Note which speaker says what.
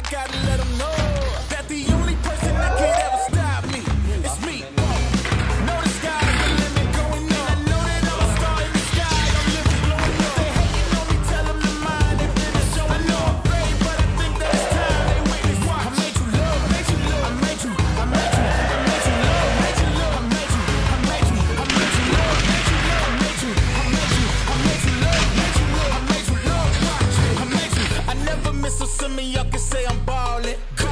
Speaker 1: gotta let them know that the only person that could ever stop me is me. Know the sky's the limit, going up. I know that I'm a star in the sky, I'm living blowing up. They hating on me, tell them to mind their business. I know I'm brave, but I think that it's time they witness. I made you love, made you love, I made you, I made you, I made you love, made you love, I made you, I made you, I made you love, made you love, I made you, I made you, I made you love, made you love, I made you love, watch it, I made you. I never miss a summer, y'all can say I'm ballin'.